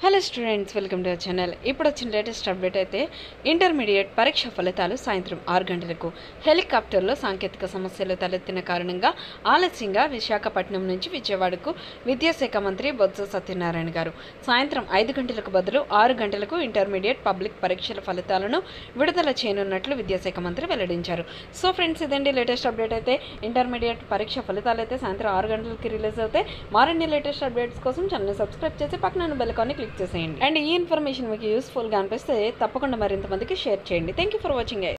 Hello students, welcome to our channel. ఇప్పుడు వచ్చిన latest update అయితే ఇంటర్మీడియట్ పరీక్ష ఫలితాలు సాయంత్రం 6 గంటలకు హెలికాప్టర్లో సాంకేతిక సమస్యలు తలెత్తిన కారణంగా ఆలస్యంగా విశాఖపట్నం నుంచి విజయవాడకు విద్యాశాఖ మంత్రి బొత్స సత్యనారాయణ గారు సాయంత్రం 5 గంటలకు బదులు 6 గంటలకు ఇంటర్మీడియట్ పబ్లిక్ పరీక్షల ఫలితాలను విడుదల చేయనున్నట్లు విద్యాశాఖ మంత్రి వెల్లడించారు. సో ఫ్రెండ్స్, ఇదండి లేటెస్ట్ అప్డేట్. అయితే ఇంటర్మీడియట్ పరీక్ష ఫలితాలు అయితే సాయంత్రం 6 గంటలకి రిలీజ్ అవుతాయి. మరిన్ని లేటెస్ట్ అప్డేట్స్ కోసం ఛానల్ని సబ్స్క్రైబ్ చేసి పక్కన బెల్ ఐకాన్ని క్లిక్ చేసేయండి. అండ్ ఈ ఇన్ఫర్మేషన్ మీకు యూస్ఫుల్గా అనిపిస్తే తప్పకుండా మరింత మందికి షేర్ చేయండి. Thank you for watching.